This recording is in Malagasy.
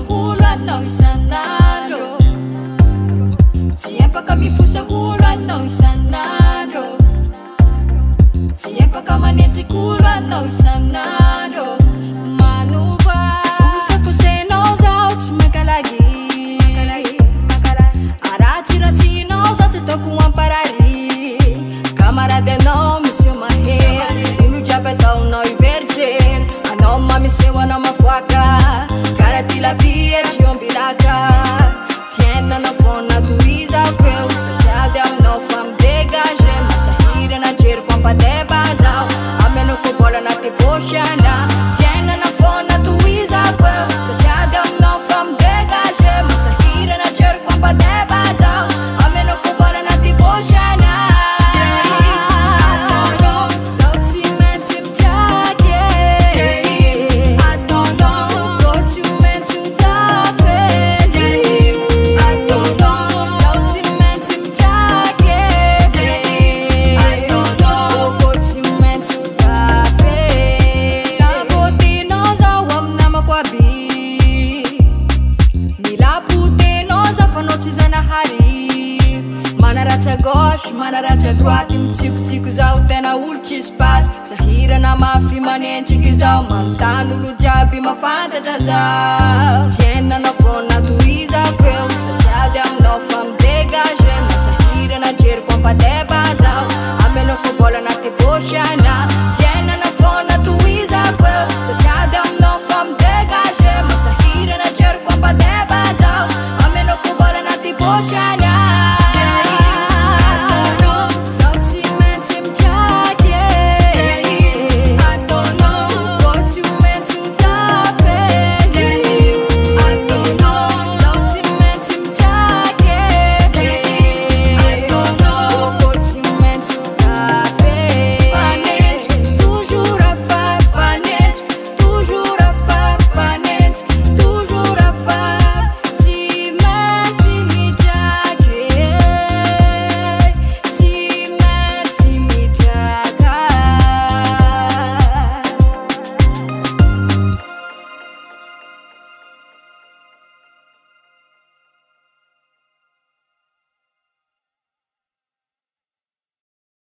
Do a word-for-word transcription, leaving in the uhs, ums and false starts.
holo anao isan'andro, tsy empaka mifosa holo anao isan'andro, tsy empaka manenjik'olo anao isan'andro. Manova fosafosenao zao tsy mankalagy, aratsiratsinao zao tsy ataoko amparary. Kamarady anao miseho mahery, olo jiaby ataonao iveritrery, anao mamiseho anao mavoaka karaha ty labia tsy ombilaka. Fiainanao fona tohizako eo sady ady aminao fa midégage, masahiry anajeriko ampateba zao amenako vola anaty bosy ana. Fiainanao fona tohizako eo sady ady aminao fa midégage, masahiry anajeriko ampateba zao amenako vola anaty bosy ana. Manaratsy gauche, manaratsy droite, mitsikotsiko zao tena olo tsisy pasy. Sahirana mafy manentsiky zao, manontany olo jiaby mafantatra zao. Fiainanao fona tohizako eo sady ady aminao fa